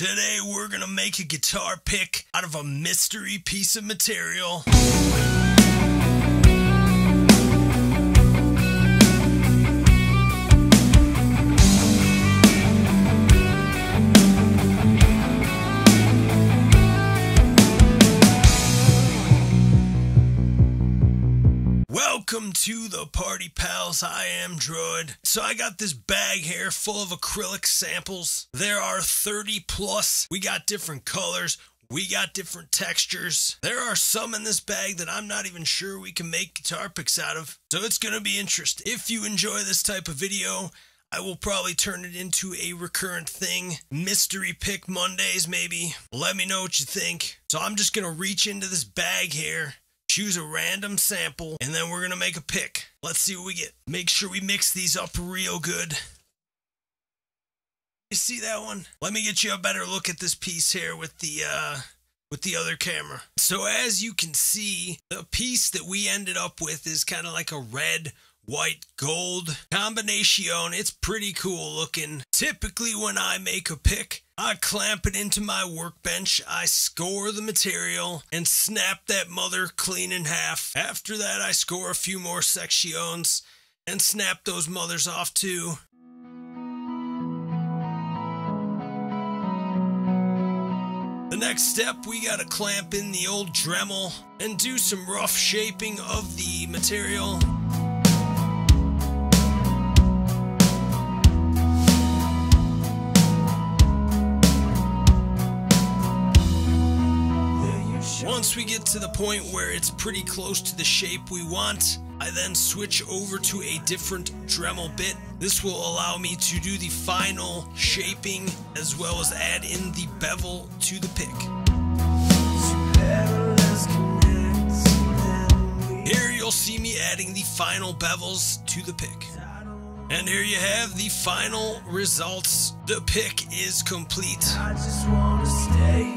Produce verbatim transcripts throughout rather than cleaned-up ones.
Today we're gonna make a guitar pick out of a mystery piece of material. Welcome to the party, pals. I am Droid. So I got this bag here full of acrylic samples. There are thirty plus. We got different colors. We got different textures. There are some in this bag that I'm not even sure we can make guitar picks out of. So it's gonna be interesting. If you enjoy this type of video, I will probably turn it into a recurrent thing. Mystery pick Mondays, maybe. Let me know what you think. So I'm just gonna reach into this bag here, choose a random sample, and then we're gonna make a pick. Let's see what we get. Make sure we mix these up real good. You see that one? Let me get you a better look at this piece here with the uh with the other camera. So as you can see, the piece that we ended up with is kind of like a red, white, gold combination. It's pretty cool looking. Typically when I make a pick, I clamp it into my workbench, I score the material, and snap that mother clean in half. After that, I score a few more sections and snap those mothers off too. The next step, we gotta clamp in the old Dremel and do some rough shaping of the material. Once we get to the point where it's pretty close to the shape we want, I then switch over to a different Dremel bit. This will allow me to do the final shaping as well as add in the bevel to the pick. Here you'll see me adding the final bevels to the pick. And here you have the final results. The pick is complete. I just wanna stay.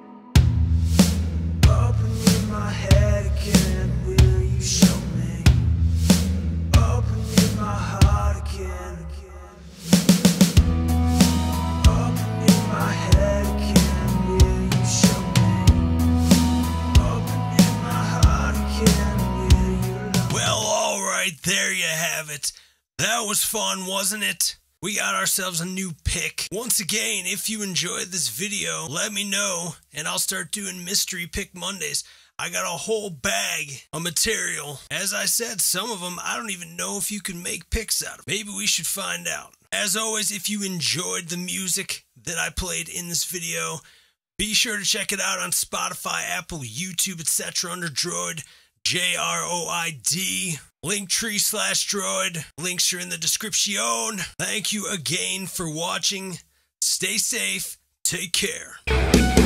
My head again, will you show me? Open in my heart again, again. Open in my head again, will you show me? Open in my heart again, will you love me? Well, alright, there you have it. That was fun, wasn't it? We got ourselves a new pick. Once again, if you enjoyed this video, let me know, and I'll start doing Mystery Pick Mondays. I got a whole bag of material. As I said, some of them I don't even know if you can make picks out of. Maybe we should find out. As always, if you enjoyed the music that I played in this video, be sure to check it out on Spotify, Apple, YouTube, et cetera under Droid, J R O I D. Linktree slash Droid. Links are in the description. Thank you again for watching. Stay safe. Take care.